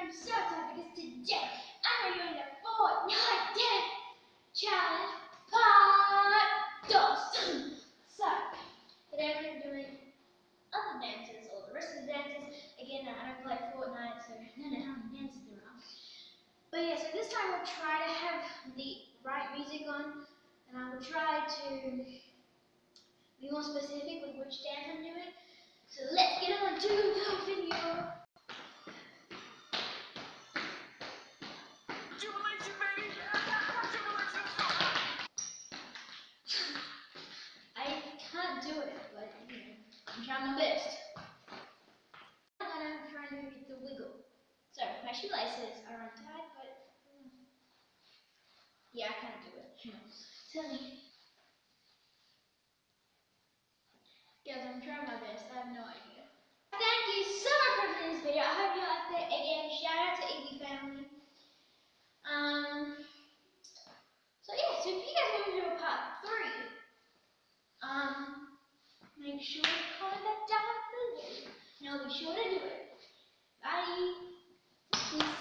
I'm so excited because today I'm doing the Fortnite Dance Challenge Part 2. So, today I'm going to be doing other dances, or the rest of the dances. Again, I don't play Fortnite, so I don't know how many dances there are. But yeah, so this time we'll try to have the right music on, and I will try to be more specific with which dance I'm doing. So let's get on to the video. I can't do it, but you know, I'm trying my best. I'm gonna try to get the wiggle. So my shoelaces are untied, but yeah, I can't do it. Tell me. Guys, I'm trying my best. I have no idea. Thank you so much for watching this video. I hope you liked it. Again, shout out to Evie family. So yeah, so if you guys want to do a part 3, make sure to comment that down below. And I'll be sure to do it. Bye. Peace.